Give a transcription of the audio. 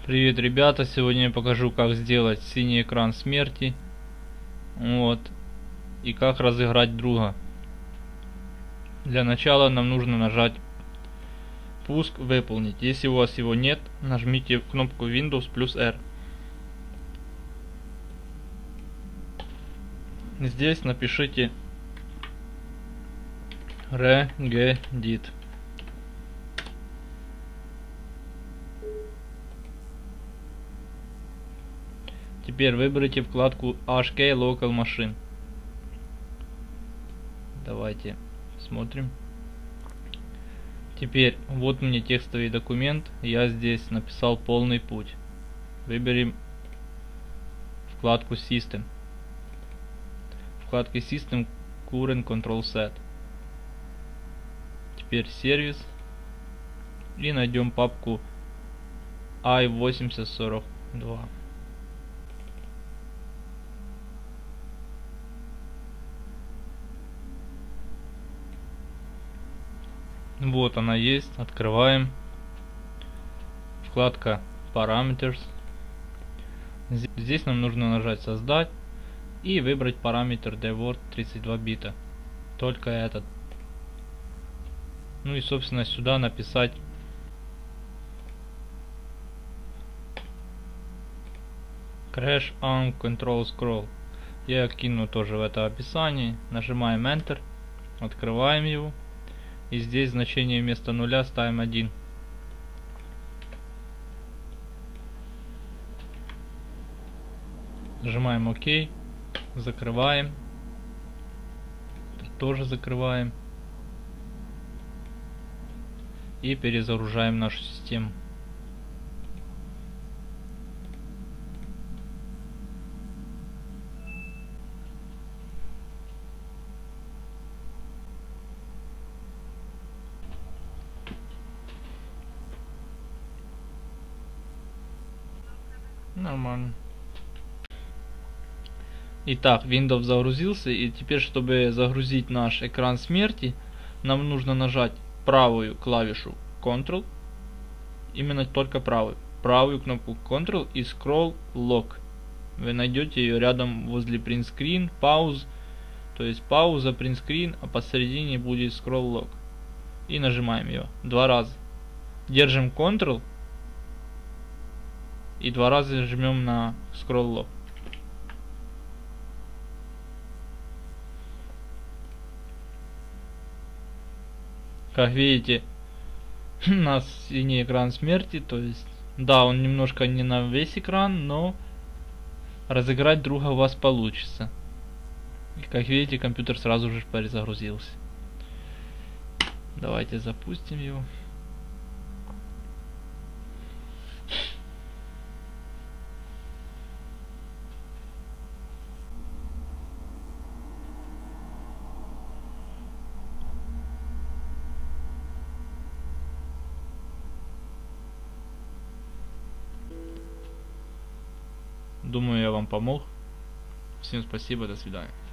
Привет, ребята! Сегодня я покажу, как сделать синий экран смерти. Вот. И как разыграть друга. Для начала нам нужно нажать пуск, выполнить. Если у вас его нет, нажмите кнопку Windows плюс R. Здесь напишите regedit. Теперь выберите вкладку HK Local Machine. Давайте смотрим. Теперь вот мне текстовый документ. Я здесь написал полный путь. Выберем вкладку System. Вкладка System Current Control Set. Теперь сервис. И найдем папку i8042. Вот она есть. Открываем. Вкладка Parameters. Здесь нам нужно нажать создать и выбрать параметр dword 32 бита. Только этот. Ну и собственно сюда написать Crash on Control Scroll. Я кину тоже в это описание. Нажимаем Enter. Открываем его. И здесь значение вместо нуля ставим 1. Нажимаем ОК. Закрываем. Тоже закрываем. И перезагружаем нашу систему. Нормально. Итак, Windows загрузился, и теперь, чтобы загрузить наш экран смерти, нам нужно нажать правую клавишу Ctrl, именно только правую кнопку Ctrl и Scroll Lock. Вы найдете ее рядом возле Print Screen, Pause, то есть пауза, Print Screen, а посередине будет Scroll Lock. И нажимаем ее 2 раза. Держим Ctrl и 2 раза жмем на Scroll Lock. Как видите, у нас синий экран смерти, то есть, да, он немножко не на весь экран, но разыграть друга у вас получится. И как видите, компьютер сразу же перезагрузился. Давайте запустим его. Думаю, я вам помог. Всем спасибо, до свидания.